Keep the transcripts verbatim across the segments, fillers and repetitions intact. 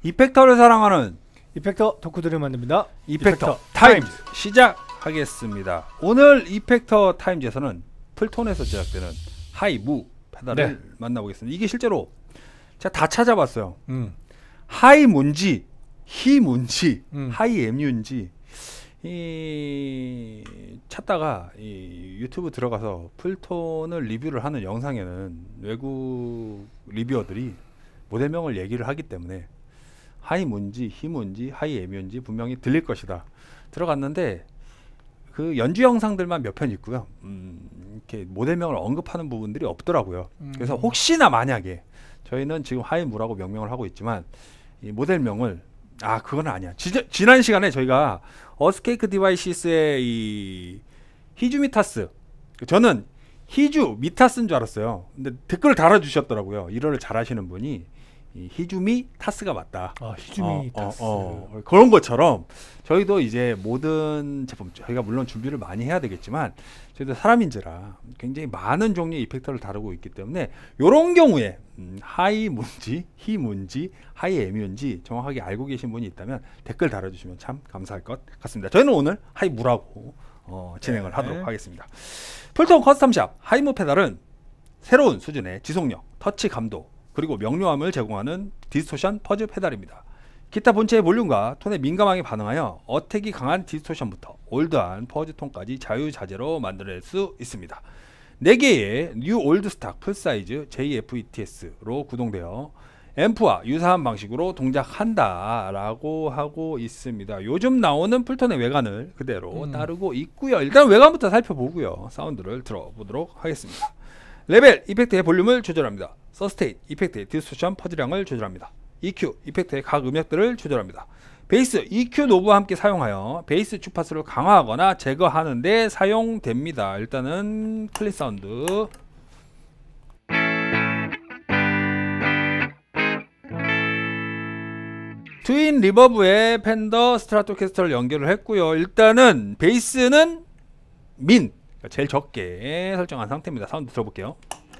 이펙터를 사랑하는 이펙터 덕후들을 만듭니다. 이펙터, 이펙터 타임즈 시작하겠습니다. 오늘 이펙터 타임즈에서는 풀톤에서 제작되는 하이무 페달을 네. 만나보겠습니다. 이게 실제로 제가 다 찾아봤어요. 음. 하이 뭔지 히 뭔지 음. 하이 엠유인지 이 찾다가 이 유튜브 들어가서 풀톤을 리뷰를 하는 영상에는 외국 리뷰어들이 모델명을 얘기를 하기 때문에 하이 뭔지 히 뭔지 하이 엠유인지 분명히 들릴 것이다. 들어갔는데 그 연주 영상들만 몇 편 있고요. 음, 이렇게 모델명을 언급하는 부분들이 없더라고요. 음. 그래서 혹시나 만약에 저희는 지금 하이무라고 명명을 하고 있지만 이 모델명을 아 그건 아니야. 지, 지난 시간에 저희가 어스케이크 디바이시스의 이 히주 미타스, 저는 히주 미타스인 줄 알았어요. 근데 댓글을 달아주셨더라고요. 일어를 잘하시는 분이 이 히주미 타스가 맞다. 아, 히주미 어, 타스. 어, 어. 그런 것처럼 저희도 이제 모든 제품, 저희가 물론 준비를 많이 해야 되겠지만 저희도 사람인지라 굉장히 많은 종류의 이펙터를 다루고 있기 때문에 이런 경우에 음, 하이 뭔지 히 뭔지 하이 엠유인지 정확하게 알고 계신 분이 있다면 댓글 달아주시면 참 감사할 것 같습니다. 저희는 오늘 하이무라고 어, 진행을 네. 하도록 하겠습니다. 풀톤 커스텀샵 하이무 페달은 새로운 수준의 지속력, 터치 감도 그리고 명료함을 제공하는 디스토션 퍼즈 페달입니다. 기타 본체의 볼륨과 톤에 민감하게 반응하여 어택이 강한 디스토션부터 올드한 퍼즈 톤까지 자유자재로 만들어낼 수 있습니다. 네 개의 뉴 올드 스탁 풀사이즈 제이에프이티에스로 구동되어 앰프와 유사한 방식으로 동작한다 라고 하고 있습니다. 요즘 나오는 풀톤의 외관을 그대로 음. 따르고 있고요. 일단 외관부터 살펴보고요. 사운드를 들어보도록 하겠습니다. 레벨, 이펙트의 볼륨을 조절합니다. 서스테인, 이펙트의 디스토션 퍼즐량을 조절합니다. 이큐, 이펙트의 각 음역들을 조절합니다. 베이스, 이큐 노브와 함께 사용하여 베이스 주파수를 강화하거나 제거하는 데 사용됩니다. 일단은 클릿 사운드. 트윈 리버브에 팬더 스트라토캐스터를 연결을 했고요. 일단은 베이스는 민, 제일 적게 설정한 상태입니다. 사운드 들어볼게요.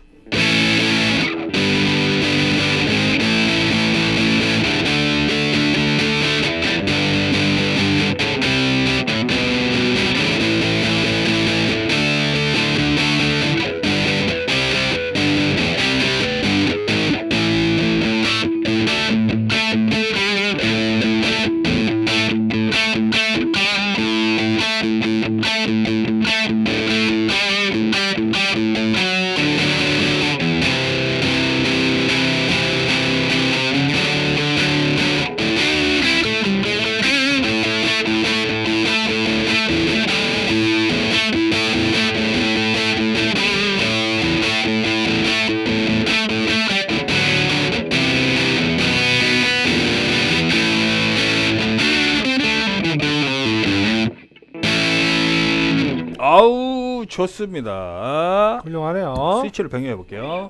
아우 좋습니다. 훌륭하네요. 스위치를 변경해 볼게요.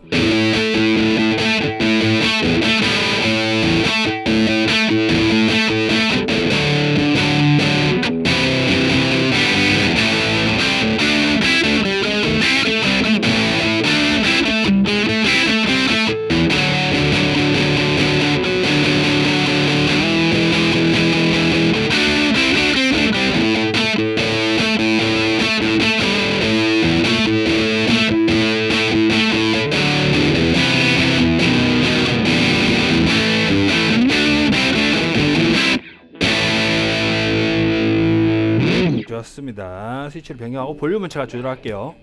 좋습니다. 스위치를 변경하고 볼륨은 제가 조절할게요.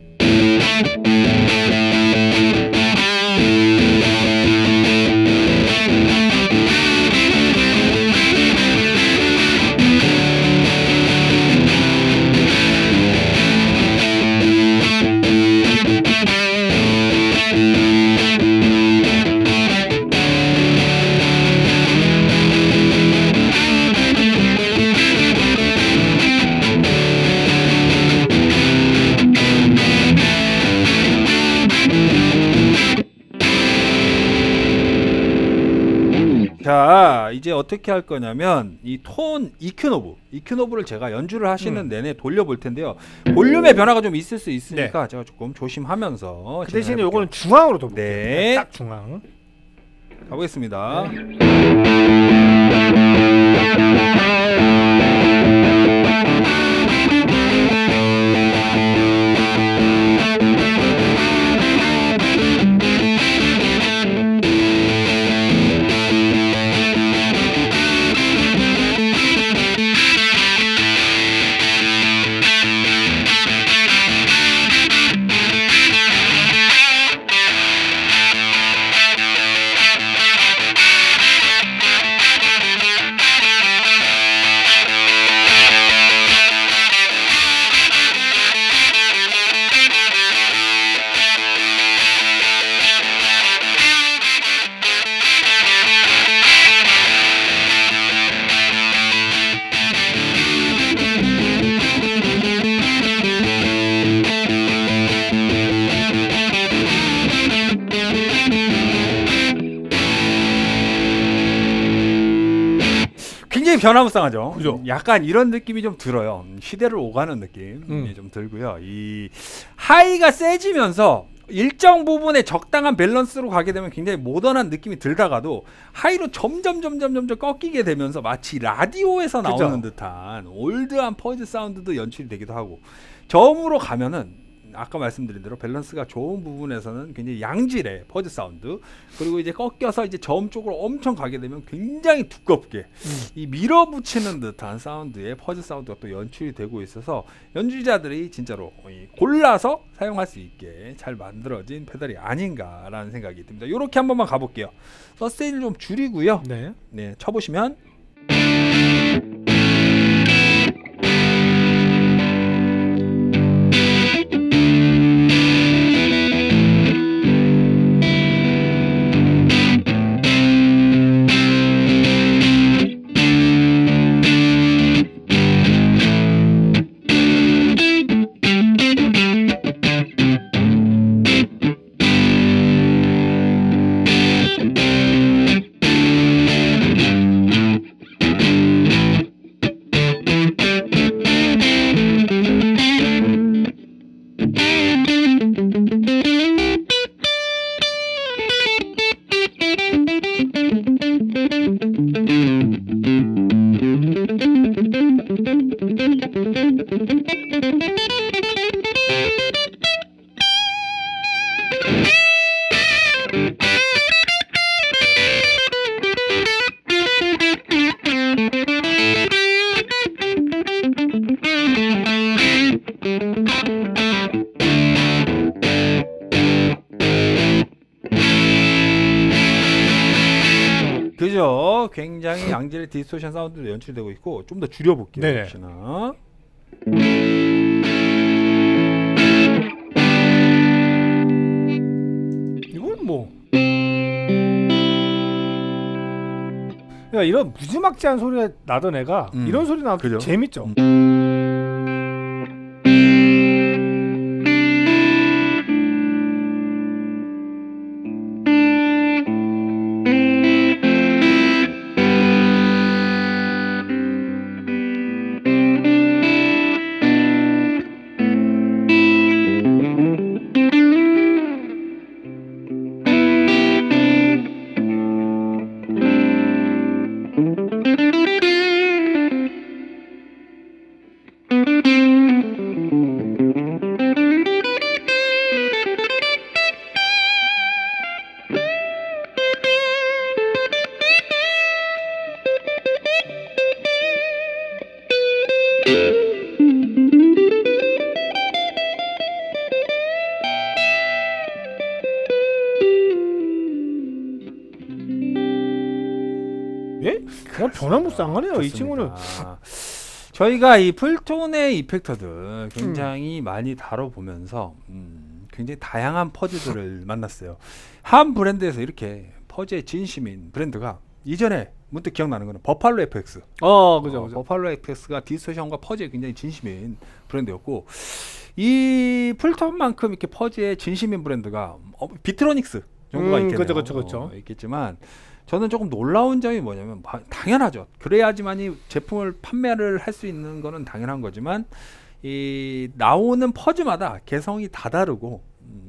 자 이제 어떻게 할 거냐면 이 톤 이큐 노브 이큐 노브를 제가 연주를 하시는 음. 내내 돌려볼 텐데요. 볼륨의 변화가 좀 있을 수 있으니까 네. 제가 조금 조심하면서 그 대신에 요거는 중앙으로 둬볼게요. 네. 딱 중앙. 가보겠습니다. 네. 굉장히 변화무쌍하죠. 그죠? 약간 이런 느낌이 좀 들어요. 시대를 오가는 느낌이 음. 좀 들고요. 이 하이가 세지면서 일정 부분의 적당한 밸런스로 가게 되면 굉장히 모던한 느낌이 들다가도 하이로 점점 점점 점점 꺾이게 되면서 마치 라디오에서 나오는 그죠? 듯한 올드한 퍼즈 사운드도 연출이 되기도 하고, 저음으로 가면은 아까 말씀드린 대로 밸런스가 좋은 부분에서는 굉장히 양질의 퍼즈 사운드, 그리고 이제 꺾여서 이제 저음 쪽으로 엄청 가게 되면 굉장히 두껍게 음. 이 밀어붙이는 듯한 사운드의 퍼즈 사운드가 또 연출이 되고 있어서 연주자들이 진짜로 이 골라서 사용할 수 있게 잘 만들어진 페달이 아닌가라는 생각이 듭니다. 이렇게 한 번만 가볼게요. 서스테인을 좀 줄이고요. 네. 네, 쳐보시면 그죠? 굉장히 양질의 디스토션 사운드도 연출되고 있고, 좀 더 줄여볼게요. 네네. 혹시나. 이건 뭐. 야, 이런 무지막지한 소리가 나던 애가 음. 이런 소리 나도 그죠? 재밌죠. 예? 그냥 변화무쌍하네요, 이 친구는. 좋습니다. 저희가 이 풀톤의 이펙터들 굉장히 음. 많이 다뤄보면서 음, 굉장히 다양한 퍼즈들을 만났어요. 한 브랜드에서 이렇게 퍼즈의 진심인 브랜드가 이전에 문득 기억나는 거는 버팔로 에프엑스. 어, 그죠, 어, 그죠. 버팔로 에프엑스가 디스토션과 퍼즈에 굉장히 진심인 브랜드였고, 이 풀톤만큼 이렇게 퍼즈의 진심인 브랜드가 어, 비트로닉스 정도가 음, 있겠네요. 그죠, 그죠, 그죠. 어, 있겠지만 저는 조금 놀라운 점이 뭐냐면, 바, 당연하죠. 그래야지만이 제품을 판매를 할 수 있는 거는 당연한 거지만, 이 나오는 퍼즈마다 개성이 다 다르고 음,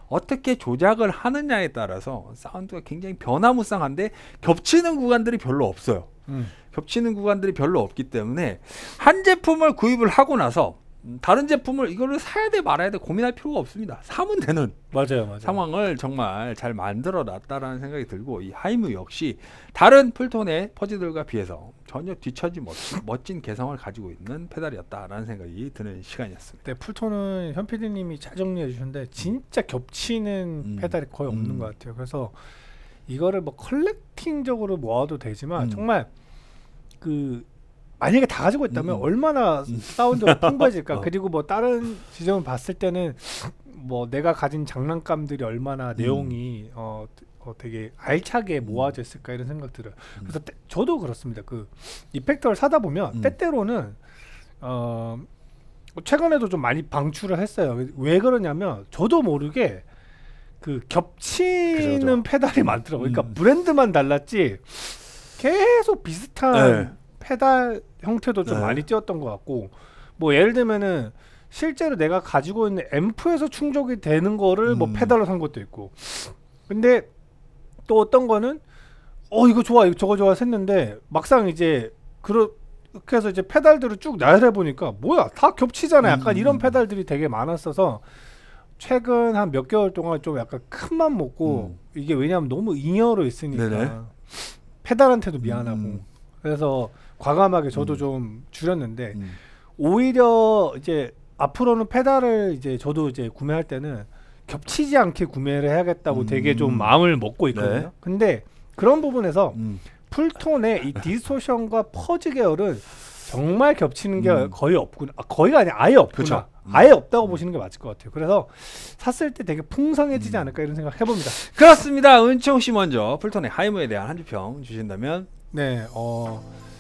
어떻게 조작을 하느냐에 따라서 사운드가 굉장히 변화무쌍한데 겹치는 구간들이 별로 없어요. 음. 겹치는 구간들이 별로 없기 때문에 한 제품을 구입을 하고 나서 다른 제품을 이거를 사야 돼 말아야 돼 고민할 필요가 없습니다. 사면 되는 맞아요, 맞아요. 상황을 정말 잘 만들어 놨다라는 생각이 들고, 이 하이무 역시 다른 풀톤의 퍼지들과 비해서 전혀 뒤처지 멋진, 멋진 개성을 가지고 있는 페달이었다라는 생각이 드는 시간이었습니다. 네, 풀톤은 현 피디님이 잘 정리해 주셨는데 진짜 겹치는 음. 페달이 거의 없는 음. 것 같아요. 그래서 이거를 뭐 컬렉팅적으로 모아도 되지만 음. 정말 그 만약에 다 가지고 있다면 음. 얼마나 사운드가 풍부해질까. 어. 그리고 뭐 다른 지점을 봤을 때는 뭐 내가 가진 장난감들이 얼마나 내용이 어, 어 되게 알차게 모아져 있을까 이런 생각 들어요. 음. 그래서 때, 저도 그렇습니다. 그 이펙터를 사다 보면 음. 때때로는 어 최근에도 좀 많이 방출을 했어요. 왜 그러냐면 저도 모르게 그 겹치는 그죠, 그죠. 페달이 많더라고요. 그러니까 음. 브랜드만 달랐지 계속 비슷한 네. 페달 형태도 좀 네. 많이 띄었던 것 같고, 뭐 예를 들면은 실제로 내가 가지고 있는 앰프에서 충족이 되는 거를 뭐 음. 페달로 산 것도 있고, 근데 또 어떤 거는 어 이거 좋아 이거 저거 좋아 했는데 막상 이제 그렇게 해서 이제 페달들을 쭉 나열해 보니까 뭐야 다 겹치잖아. 약간 음. 이런 페달들이 되게 많았어서 최근 한 몇 개월 동안 좀 약간 큰 맘 먹고 음. 이게 왜냐하면 너무 잉여로 있으니까 네네. 페달한테도 미안하고 음. 그래서 과감하게 저도 음. 좀 줄였는데 음. 오히려 이제 앞으로는 페달을 이제 저도 이제 구매할 때는 겹치지 않게 구매를 해야겠다고 음. 되게 좀 마음을 먹고 있거든요. 네. 근데 그런 부분에서 음. 풀톤의 이 디스토션과 퍼즈 계열은 정말 겹치는 게 음. 거의 없구나. 아, 거의가 아니라 아예 없구나. 그쵸. 음. 아예 없다고 보시는 게 맞을 것 같아요. 그래서 샀을 때 되게 풍성해지지 음. 않을까 이런 생각 해봅니다. 그렇습니다. 은총 씨 먼저 풀톤의 하이무에 대한 한 주평 주신다면. 네, 어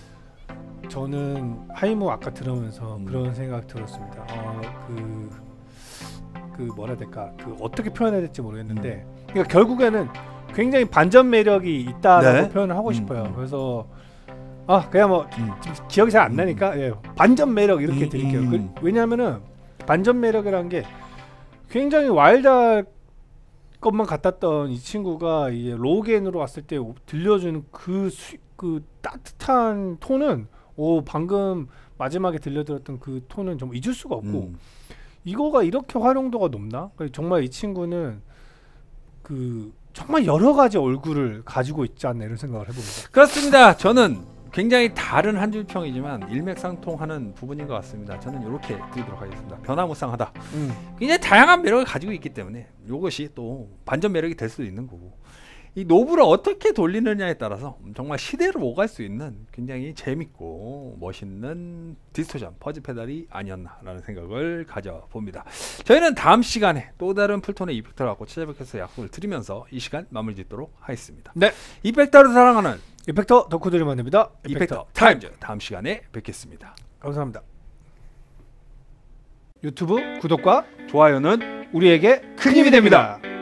저는 하이무 아까 들으면서 음. 그런 생각 들었습니다. 어, 그, 그 뭐라 해야 될까, 그 어떻게 표현해야 될지 모르겠는데, 그러니까 결국에는 굉장히 반전 매력이 있다라고 네. 표현을 하고 음. 싶어요. 그래서 아 그냥 뭐 음. 지금 기억이 잘 안 나니까 예, 반전 매력 이렇게 음, 드릴게요. 음. 그, 왜냐하면은 반전 매력이라는 게 굉장히 와일드할 것만 같았던 이 친구가 이제 로우게인으로 왔을 때 들려주는 그, 수, 그 따뜻한 톤은 오 방금 마지막에 들려드렸던 그 톤은 정말 잊을 수가 없고 음. 이거가 이렇게 활용도가 높나? 정말 이 친구는 그 정말 여러 가지 얼굴을 가지고 있지 않나 이런 생각을 해봅니다. 그렇습니다. 저는 굉장히 다른 한 줄평이지만 일맥상통하는 부분인 것 같습니다. 저는 이렇게 드리도록 하겠습니다. 변화무쌍하다. 음. 굉장히 다양한 매력을 가지고 있기 때문에 이것이 또 반전 매력이 될 수도 있는 거고, 이 노브를 어떻게 돌리느냐에 따라서 정말 시대를 오갈 수 있는 굉장히 재밌고 멋있는 디스토션 퍼즈 페달이 아니었나라는 생각을 가져봅니다. 저희는 다음 시간에 또 다른 풀톤의 이펙터를 갖고 찾아뵙겠서 약속을 드리면서 이 시간 마무리 짓도록 하겠습니다. 네, 이펙터를 사랑하는 이펙터 덕후들이 만듭니다. 이펙터, 이펙터 타임즈 다음 시간에 뵙겠습니다. 감사합니다. 유튜브 구독과 좋아요는 우리에게 큰 힘이 됩니다.